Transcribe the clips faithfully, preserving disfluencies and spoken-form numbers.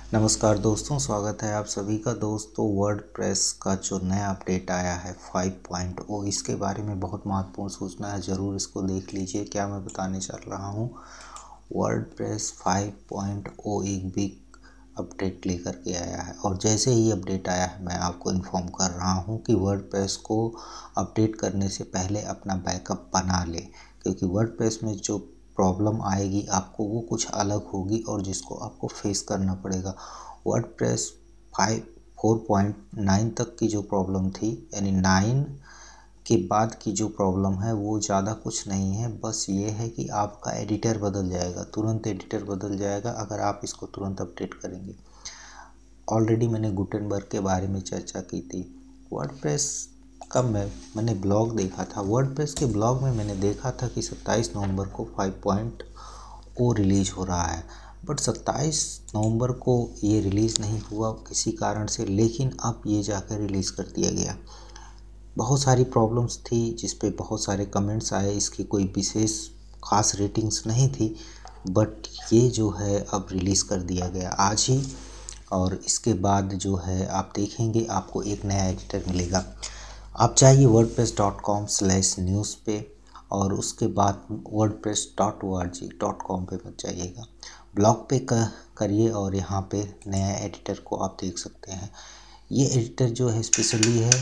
नमस्कार दोस्तों, स्वागत है आप सभी का। दोस्तों, वर्डप्रेस का जो नया अपडेट आया है फाइव पॉइंट ओ, इसके बारे में बहुत महत्वपूर्ण सूचना है, ज़रूर इसको देख लीजिए। क्या मैं बताने चल रहा हूँ, वर्डप्रेस फाइव पॉइंट ओ एक बिग अपडेट लेकर के आया है। और जैसे ही अपडेट आया है मैं आपको इन्फॉर्म कर रहा हूँ कि वर्डप्रेस को अपडेट करने से पहले अपना बैकअप बना ले, क्योंकि वर्डप्रेस में जो प्रॉब्लम आएगी आपको वो कुछ अलग होगी और जिसको आपको फेस करना पड़ेगा। WordPress five four point nine तक की जो प्रॉब्लम थी, यानी नाइन के बाद की जो प्रॉब्लम है वो ज़्यादा कुछ नहीं है, बस ये है कि आपका एडिटर बदल जाएगा, तुरंत एडिटर बदल जाएगा अगर आप इसको तुरंत अपडेट करेंगे। ऑलरेडी मैंने गुटेनबर्ग के बारे में चर्चा की थी। वर्डप्रेस का मैं मैंने ब्लॉग देखा था, वर्डप्रेस के ब्लॉग में मैंने देखा था कि सत्ताईस नवंबर को फाइव पॉइंट ओ रिलीज हो रहा है, बट सत्ताईस नवंबर को ये रिलीज़ नहीं हुआ किसी कारण से, लेकिन अब ये जाकर रिलीज़ कर दिया गया। बहुत सारी प्रॉब्लम्स थी जिस पे बहुत सारे कमेंट्स आए, इसकी कोई विशेष खास रेटिंग्स नहीं थी, बट ये जो है अब रिलीज़ कर दिया गया आज ही। और इसके बाद जो है आप देखेंगे आपको एक नया एडिटर मिलेगा। आप चाहिए WordPress dot com slash news पे, और उसके बाद WordPress dot O R G dot com पे मत जाइएगा, ब्लॉग पे करिए और यहाँ पे नया एडिटर को आप देख सकते हैं। ये एडिटर जो है स्पेशली है,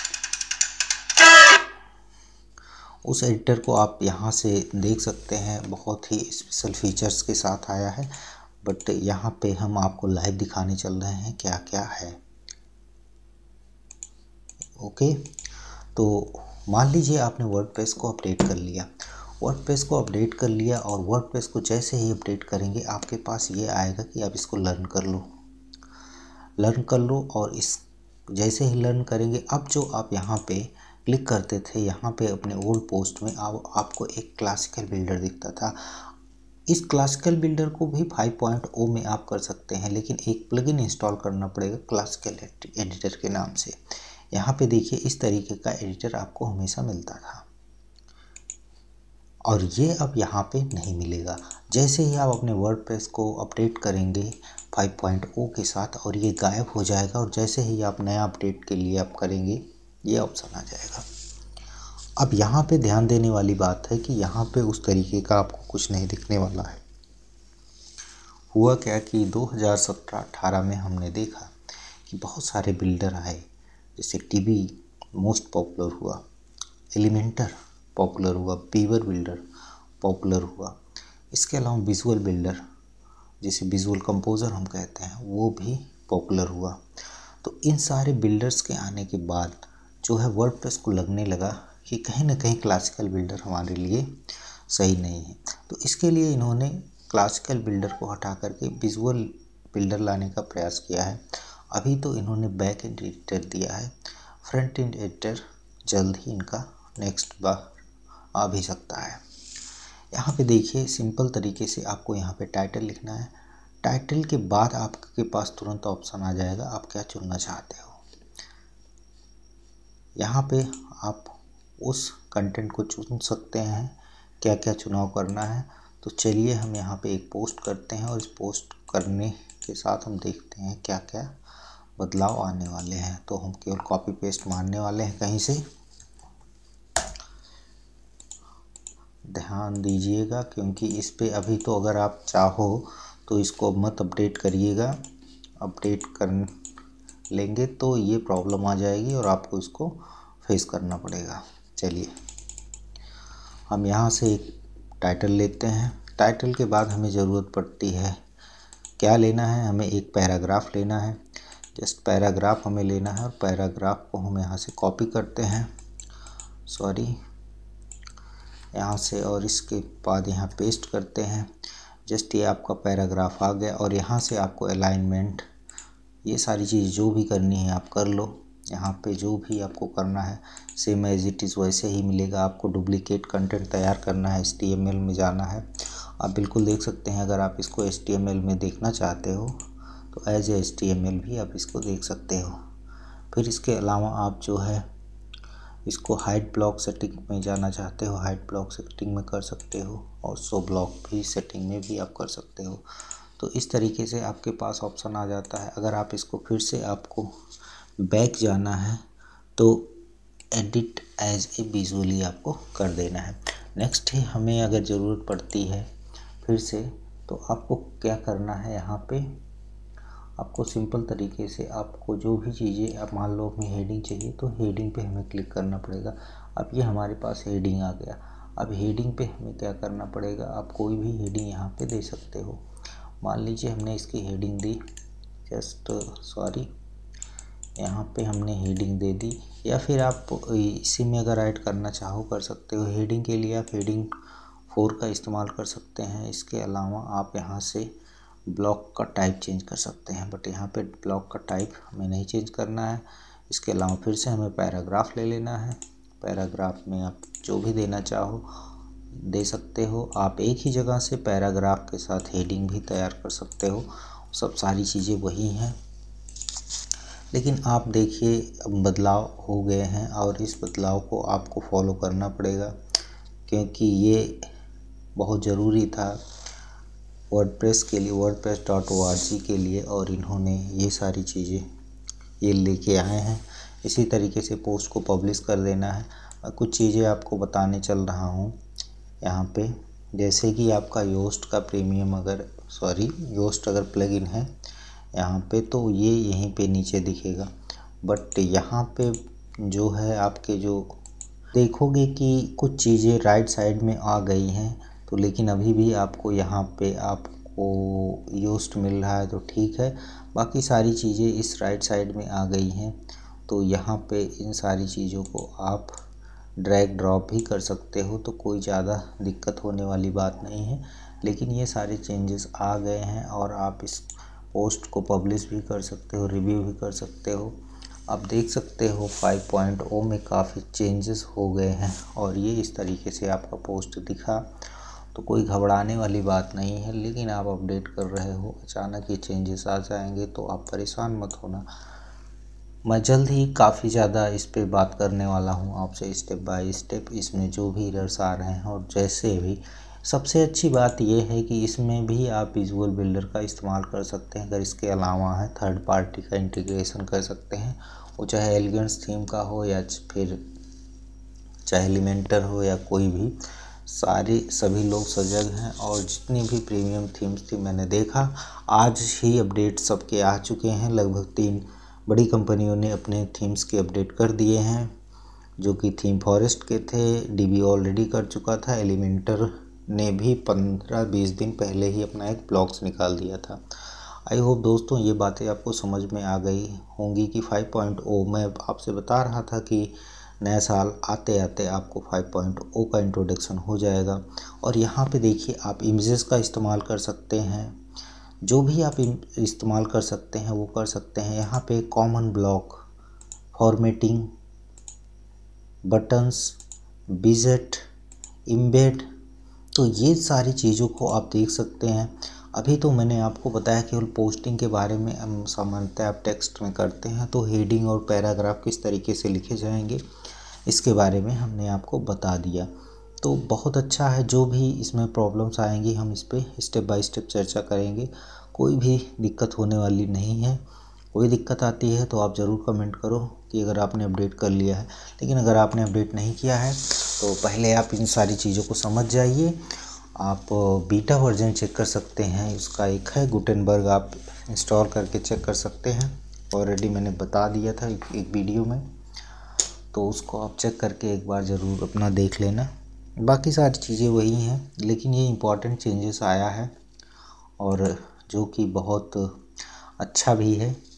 उस एडिटर को आप यहाँ से देख सकते हैं, बहुत ही स्पेशल फीचर्स के साथ आया है। बट यहाँ पे हम आपको लाइव दिखाने चल रहे हैं क्या क्या है। ओके, तो मान लीजिए आपने वर्डप्रेस को अपडेट कर लिया, वर्डप्रेस को अपडेट कर लिया और वर्डप्रेस को जैसे ही अपडेट करेंगे आपके पास ये आएगा कि आप इसको लर्न कर लो लर्न कर लो और इस जैसे ही लर्न करेंगे, अब जो आप यहाँ पे क्लिक करते थे, यहाँ पे अपने ओल्ड पोस्ट में आप, आपको एक क्लासिकल बिल्डर दिखता था। इस क्लासिकल बिल्डर को भी फाइव पॉइंट ओ में आप कर सकते हैं, लेकिन एक प्लगइन इंस्टॉल करना पड़ेगा क्लासिकल एडिटर के नाम से। यहाँ पे देखिए इस तरीके का एडिटर आपको हमेशा मिलता था और ये अब यहाँ पे नहीं मिलेगा। जैसे ही आप अपने वर्डप्रेस को अपडेट करेंगे फाइव पॉइंट ओ के साथ, और ये गायब हो जाएगा, और जैसे ही आप नया अपडेट के लिए आप करेंगे ये ऑप्शन आ जाएगा। अब यहाँ पे ध्यान देने वाली बात है कि यहाँ पे उस तरीके का आपको कुछ नहीं दिखने वाला है। हुआ क्या कि दो हज़ार सत्रह अठारह में हमने देखा कि बहुत सारे बिल्डर आए, जैसे टीबी मोस्ट पॉपुलर हुआ, एलिमेंटर पॉपुलर हुआ, बीवर बिल्डर पॉपुलर हुआ, इसके अलावा विजुअल बिल्डर जिसे विजुअल कंपोज़र हम कहते हैं वो भी पॉपुलर हुआ। तो इन सारे बिल्डर्स के आने के बाद जो है वर्डप्रेस को लगने लगा कि कहीं ना कहीं क्लासिकल बिल्डर हमारे लिए सही नहीं है। तो इसके लिए इन्होंने क्लासिकल बिल्डर को हटा करके विजुअल बिल्डर लाने का प्रयास किया है। अभी तो इन्होंने बैक एंड एडिटर दिया है, फ्रंट एंड एडिटर जल्द ही इनका नेक्स्ट बार आ भी सकता है। यहाँ पे देखिए सिंपल तरीके से आपको यहाँ पे टाइटल लिखना है, टाइटल के बाद आपके पास तुरंत ऑप्शन आ जाएगा आप क्या चुनना चाहते हो। यहाँ पे आप उस कंटेंट को चुन सकते हैं, क्या क्या चुनाव करना है। तो चलिए हम यहाँ पे एक पोस्ट करते हैं और इस पोस्ट करने के साथ हम देखते हैं क्या क्या बदलाव आने वाले हैं। तो हम केवल कॉपी पेस्ट मारने वाले हैं कहीं से, ध्यान दीजिएगा, क्योंकि इस पे अभी तो अगर आप चाहो तो इसको मत अपडेट करिएगा, अपडेट कर लेंगे तो ये प्रॉब्लम आ जाएगी और आपको इसको फेस करना पड़ेगा। चलिए हम यहाँ से एक टाइटल लेते हैं। टाइटल के बाद हमें ज़रूरत पड़ती है, क्या लेना है, हमें एक पैराग्राफ लेना है, जस्ट पैराग्राफ हमें लेना है और पैराग्राफ को हम यहाँ से कॉपी करते हैं, सॉरी यहाँ से, और इसके बाद यहाँ पेस्ट करते हैं। जस्ट ये आपका पैराग्राफ आ गया और यहाँ से आपको अलाइनमेंट, ये सारी चीज़ जो भी करनी है आप कर लो। यहाँ पे जो भी आपको करना है सेम एज इट इज़ वैसे ही मिलेगा। आपको डुप्लीकेट कंटेंट तैयार करना है, एच टी एम एल में जाना है। आप बिल्कुल देख सकते हैं, अगर आप इसको एच टी एम एल में देखना चाहते हो तो as H T M L भी आप इसको देख सकते हो। फिर इसके अलावा आप जो है इसको हाइड ब्लॉक सेटिंग में जाना चाहते हो, हाइड ब्लॉक सेटिंग में कर सकते हो, और शो ब्लॉक भी सेटिंग में भी आप कर सकते हो। तो इस तरीके से आपके पास ऑप्शन आ जाता है। अगर आप इसको फिर से आपको बैक जाना है तो एडिट एज ए विजुअली आपको कर देना है। नेक्स्ट है, हमें अगर ज़रूरत पड़ती है फिर से तो आपको क्या करना है, यहाँ पे आपको सिंपल तरीके से आपको जो भी चीज़ें, आप मान लो हमें हेडिंग चाहिए तो हेडिंग पे हमें क्लिक करना पड़ेगा। अब ये हमारे पास हेडिंग आ गया। अब हेडिंग पे हमें क्या करना पड़ेगा, आप कोई भी हेडिंग यहाँ पे दे सकते हो। मान लीजिए हमने इसकी हेडिंग दी, जस्ट सॉरी यहाँ पे हमने हेडिंग दे दी, या फिर आप इसी में अगर ऐड करना चाहो कर सकते हो। हेडिंग के लिए आप हेडिंग फोर का इस्तेमाल कर सकते हैं। इसके अलावा आप यहाँ से ब्लॉक का टाइप चेंज कर सकते हैं, बट यहाँ पे ब्लॉक का टाइप हमें नहीं चेंज करना है। इसके अलावा फिर से हमें पैराग्राफ ले लेना है। पैराग्राफ में आप जो भी देना चाहो दे सकते हो। आप एक ही जगह से पैराग्राफ के साथ हेडिंग भी तैयार कर सकते हो। सब सारी चीज़ें वही हैं, लेकिन आप देखिए बदलाव हो गए हैं और इस बदलाव को आपको फॉलो करना पड़ेगा, क्योंकि ये बहुत ज़रूरी था वर्डप्रेस के लिए, WordPress dot O R G के लिए, और इन्होंने ये सारी चीज़ें ये लेके आए हैं। इसी तरीके से पोस्ट को पब्लिश कर देना है। कुछ चीज़ें आपको बताने चल रहा हूँ यहाँ पे, जैसे कि आपका योस्ट का प्रीमियम अगर सॉरी योस्ट अगर प्लगइन है यहाँ पे तो ये यहीं पे नीचे दिखेगा, बट यहाँ पे जो है आपके जो देखोगे कि कुछ चीज़ें राइट साइड में आ गई हैं, तो लेकिन अभी भी आपको यहाँ पे आपको योस्ट मिल रहा है तो ठीक है। बाकी सारी चीज़ें इस राइट साइड में आ गई हैं, तो यहाँ पे इन सारी चीज़ों को आप ड्रैग ड्रॉप भी कर सकते हो, तो कोई ज़्यादा दिक्कत होने वाली बात नहीं है। लेकिन ये सारे चेंजेस आ गए हैं और आप इस पोस्ट को पब्लिश भी कर सकते हो, रिव्यू भी कर सकते हो। आप देख सकते हो फाइव पॉइंट ओ में काफ़ी चेंजेस हो गए हैं और ये इस तरीके से आपका पोस्ट दिखा, तो कोई घबराने वाली बात नहीं है। लेकिन आप अपडेट कर रहे हो, अचानक ये चेंजेस आ जाएंगे तो आप परेशान मत होना। मैं जल्द ही काफ़ी ज़्यादा इस पे बात करने वाला हूँ आपसे, स्टेप बाय स्टेप इसमें जो भी एरर्स आ रहे हैं। और जैसे भी सबसे अच्छी बात यह है कि इसमें भी आप विजुअल बिल्डर का इस्तेमाल कर सकते हैं। अगर इसके अलावा है थर्ड पार्टी का इंटीग्रेशन कर सकते हैं, वो चाहे एलिगेंस थीम का हो या फिर चाहे एलिमेंटर हो या कोई भी, सारे सभी लोग सजग हैं। और जितनी भी प्रीमियम थीम्स थी मैंने देखा आज ही अपडेट सबके आ चुके हैं। लगभग तीन बड़ी कंपनियों ने अपने थीम्स के अपडेट कर दिए हैं, जो कि थीम फॉरेस्ट के थे, डीबी ऑलरेडी कर चुका था, एलिमेंटर ने भी पंद्रह बीस दिन पहले ही अपना एक ब्लॉग्स निकाल दिया था। आई होप दोस्तों ये बातें आपको समझ में आ गई होंगी कि फाइव पॉइंट ओ मैं आपसे बता रहा था कि नया साल आते आते आपको फाइव पॉइंट ओ का इंट्रोडक्शन हो जाएगा। और यहाँ पे देखिए आप इमेजेस का इस्तेमाल कर सकते हैं, जो भी आप इस्तेमाल कर सकते हैं वो कर सकते हैं। यहाँ पे कॉमन ब्लॉक, फॉर्मेटिंग, बटन्स, विजेट, इम्बेड, तो ये सारी चीज़ों को आप देख सकते हैं। अभी तो मैंने आपको बताया केवल पोस्टिंग के बारे में। हम सामान्यतः आप टेक्स्ट में करते हैं तो हेडिंग और पैराग्राफ किस तरीके से लिखे जाएंगे इसके बारे में हमने आपको बता दिया। तो बहुत अच्छा है, जो भी इसमें प्रॉब्लम्स आएंगी हम इस पर स्टेप बाय स्टेप चर्चा करेंगे। कोई भी दिक्कत होने वाली नहीं है। कोई दिक्कत आती है तो आप ज़रूर कमेंट करो कि अगर आपने अपडेट कर लिया है। लेकिन अगर आपने अपडेट नहीं किया है तो पहले आप इन सारी चीज़ों को समझ जाइए। आप बीटा वर्जन चेक कर सकते हैं, उसका एक है गुटेनबर्ग, आप इंस्टॉल करके चेक कर सकते हैं। ऑलरेडी मैंने बता दिया था एक, एक वीडियो में, तो उसको आप चेक करके एक बार ज़रूर अपना देख लेना। बाकी सारी चीज़ें वही हैं, लेकिन ये इम्पॉर्टेंट चेंजेस आया है और जो कि बहुत अच्छा भी है।